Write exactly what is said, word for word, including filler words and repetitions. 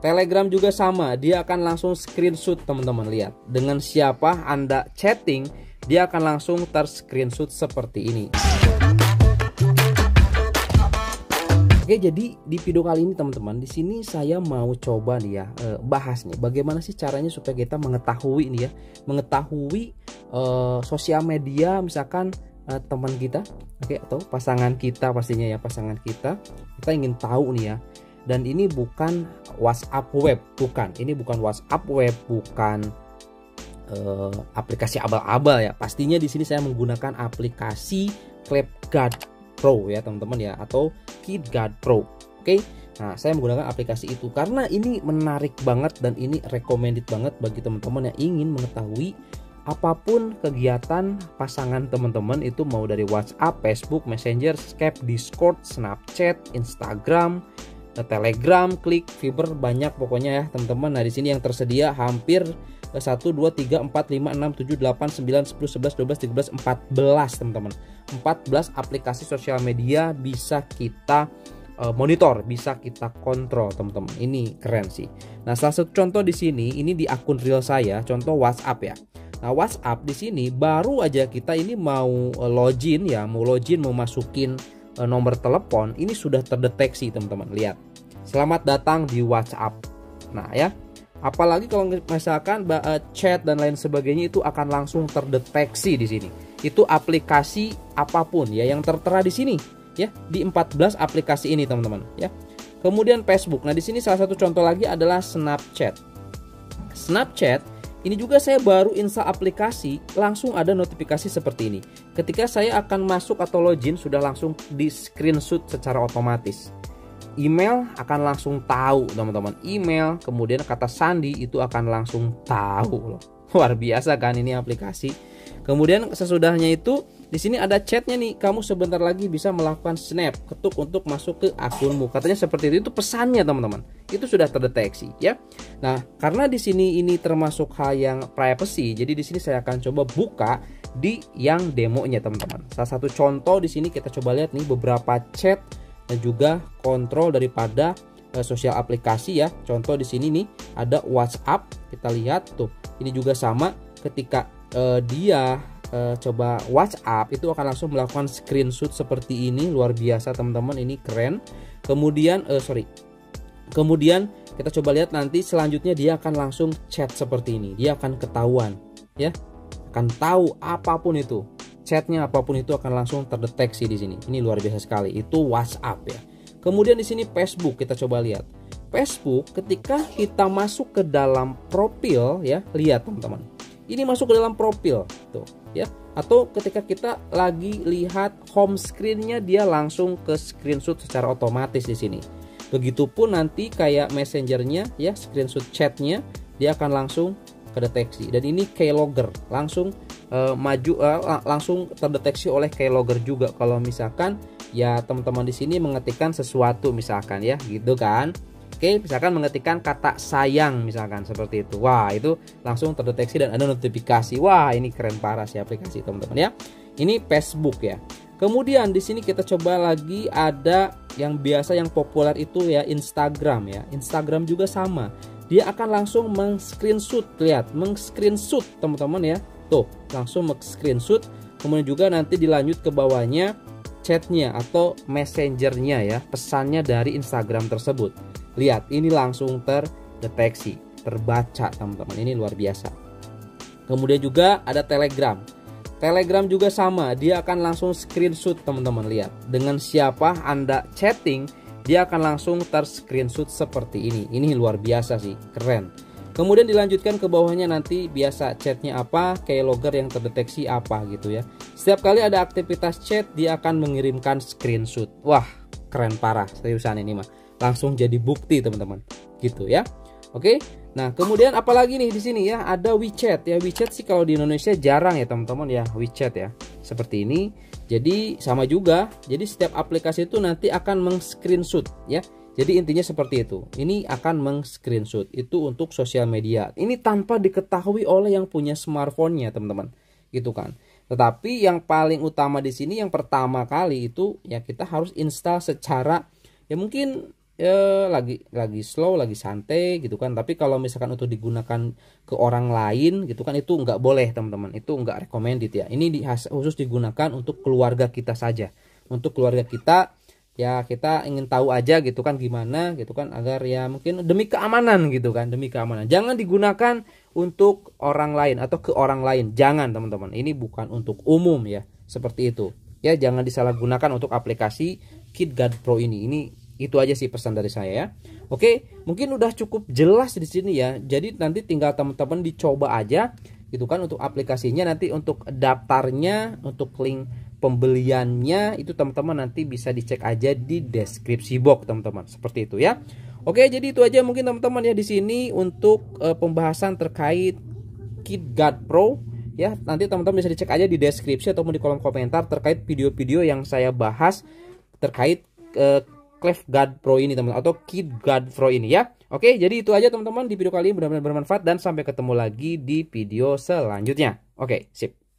Telegram juga sama, dia akan langsung screenshot teman-teman. Lihat, dengan siapa Anda chatting, dia akan langsung ter-screenshot seperti ini. Oke, jadi di video kali ini teman-teman, di sini saya mau coba nih ya eh, bahas nih bagaimana sih caranya supaya kita mengetahui nih ya, mengetahui eh, sosial media misalkan eh, teman kita, oke, atau pasangan kita pastinya ya, pasangan kita. Kita ingin tahu nih ya. Dan ini bukan WhatsApp web, bukan. Ini bukan WhatsApp web, bukan eh, aplikasi abal-abal ya. Pastinya di sini saya menggunakan aplikasi ClapGuard Pro ya teman-teman ya, atau KitGuard Pro. Oke, nah saya menggunakan aplikasi itu karena ini menarik banget dan ini recommended banget bagi teman-teman yang ingin mengetahui apapun kegiatan pasangan teman-teman, itu mau dari WhatsApp, Facebook, Messenger, Skype, Discord, Snapchat, Instagram, Telegram, Klik, Viber, banyak pokoknya ya teman-teman. Nah di sini yang tersedia hampir satu, dua, tiga, empat, lima, enam, tujuh, delapan, sembilan, sepuluh, sebelas, dua belas, tiga belas, empat belas teman-teman. empat belas aplikasi sosial media bisa kita uh, monitor, bisa kita kontrol teman-teman. Ini keren sih. Nah, salah satu contoh di sini, ini di akun real saya, contoh WhatsApp ya. Nah, WhatsApp di sini baru aja kita ini mau uh, login ya, mau login, mau masukin uh, nomor telepon, ini sudah terdeteksi teman-teman. Lihat. Selamat datang di WhatsApp. Nah, ya. Apalagi kalau misalkan uh, chat dan lain sebagainya itu akan langsung terdeteksi di sini. Itu aplikasi apapun ya yang tertera di sini ya, di empat belas aplikasi ini teman-teman ya. Kemudian Facebook. Nah, di sini salah satu contoh lagi adalah Snapchat. Snapchat ini juga saya baru install aplikasi, langsung ada notifikasi seperti ini. Ketika saya akan masuk atau login sudah langsung di screenshot secara otomatis. Email akan langsung tahu teman-teman. Email, kemudian kata sandi itu akan langsung tahu loh. Luar biasa kan ini aplikasi. Kemudian sesudahnya itu di sini ada chatnya nih. Kamu sebentar lagi bisa melakukan snap, ketuk untuk masuk ke akunmu. Katanya seperti itu. Itu pesannya teman-teman. Itu sudah terdeteksi ya. Nah, karena di sini ini termasuk hal yang privacy, jadi di sini saya akan coba buka di yang demonya teman-teman. Salah satu contoh di sini kita coba lihat nih beberapa chat dan juga kontrol daripada uh, sosial aplikasi ya. Contoh di sini nih ada WhatsApp, kita lihat tuh. Ini juga sama, ketika uh, dia uh, coba WhatsApp itu akan langsung melakukan screenshot seperti ini. Luar biasa teman-teman, ini keren. Kemudian uh, sorry. Kemudian kita coba lihat nanti selanjutnya dia akan langsung chat seperti ini. Dia akan ketahuan ya. Akan tahu apapun itu. Chatnya apapun itu akan langsung terdeteksi di sini. Ini luar biasa sekali. Itu WhatsApp ya. Kemudian di sini Facebook, kita coba lihat. Facebook ketika kita masuk ke dalam profil ya, lihat teman-teman. Ini masuk ke dalam profil tuh ya. Atau ketika kita lagi lihat home screen-nya, dia langsung ke screenshot secara otomatis di sini. Begitupun nanti kayak Messenger-nya ya, screenshot chat-nya dia akan langsung kedeteksi. Dan ini keylogger langsung Uh, maju uh, langsung terdeteksi oleh keylogger juga kalau misalkan ya teman-teman di sini mengetikkan sesuatu misalkan ya gitu kan. Oke, misalkan mengetikkan kata sayang misalkan seperti itu. Wah, itu langsung terdeteksi dan ada notifikasi. Wah, ini keren parah sih aplikasi teman-teman ya. Ini Facebook ya. Kemudian di sini kita coba lagi ada yang biasa yang populer itu ya Instagram ya. Instagram juga sama. Dia akan langsung meng-screenshot, lihat, meng-screenshot teman-teman ya. Tuh, langsung screenshot. Kemudian juga nanti dilanjut ke bawahnya chatnya atau messengernya ya, pesannya dari Instagram tersebut. Lihat, ini langsung terdeteksi, terbaca teman-teman. Ini luar biasa. Kemudian juga ada Telegram. Telegram juga sama, dia akan langsung screenshot teman-teman. Lihat, dengan siapa Anda chatting, dia akan langsung ter-screenshot seperti ini. Ini luar biasa sih, keren. Kemudian dilanjutkan ke bawahnya nanti biasa chatnya apa, keylogger yang terdeteksi apa gitu ya. Setiap kali ada aktivitas chat dia akan mengirimkan screenshot. Wah, keren parah seriusan ini mah. Langsung jadi bukti teman-teman. Gitu ya. Oke. Nah, kemudian apalagi nih di sini ya, ada WeChat ya. WeChat sih kalau di Indonesia jarang ya teman-teman ya, WeChat ya. Seperti ini. Jadi sama juga. Jadi setiap aplikasi itu nanti akan meng-screenshot ya. Jadi intinya seperti itu. Ini akan meng-screenshot. Itu untuk sosial media. Ini tanpa diketahui oleh yang punya smartphone-nya, teman-teman. Gitu kan. Tetapi yang paling utama di sini yang pertama kali itu ya kita harus install secara ya mungkin ya lagi lagi slow, lagi santai gitu kan. Tapi kalau misalkan untuk digunakan ke orang lain gitu kan, itu nggak boleh teman-teman, itu nggak recommended ya. Ini di, khusus digunakan untuk keluarga kita saja, untuk keluarga kita ya, kita ingin tahu aja gitu kan gimana gitu kan, agar ya mungkin demi keamanan gitu kan, demi keamanan. Jangan digunakan untuk orang lain atau ke orang lain, jangan teman-teman. Ini bukan untuk umum ya, seperti itu ya. Jangan disalahgunakan untuk aplikasi KitGuard Pro ini. Ini itu aja sih pesan dari saya ya. Oke, mungkin udah cukup jelas di sini ya. Jadi nanti tinggal teman-teman dicoba aja gitu kan untuk aplikasinya. Nanti untuk daftarnya, untuk link pembeliannya itu teman-teman nanti bisa dicek aja di deskripsi box teman-teman, seperti itu ya. Oke, jadi itu aja mungkin teman-teman ya di sini untuk uh, pembahasan terkait KitGuard Pro ya. Nanti teman-teman bisa dicek aja di deskripsi ataupun di kolom komentar terkait video-video yang saya bahas terkait uh, KitGuard Pro ini teman-teman, atau KitGuard Pro ini ya. Oke, jadi itu aja teman-teman di video kali ini, benar-benar bermanfaat dan sampai ketemu lagi di video selanjutnya. Oke, sip.